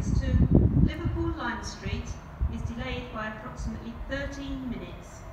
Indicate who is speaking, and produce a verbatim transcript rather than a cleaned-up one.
Speaker 1: service to Liverpool Lime Street is delayed by approximately thirteen minutes.